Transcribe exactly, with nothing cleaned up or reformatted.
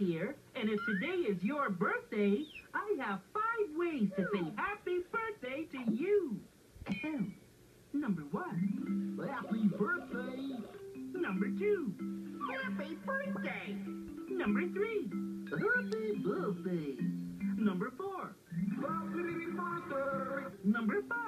here, and if today is your birthday, I have five ways to say happy birthday to you. Ahem. Number one. Happy birthday! Number two. Happy birthday! Number three. Happy birthday! Number four. Happy birthday! Number five.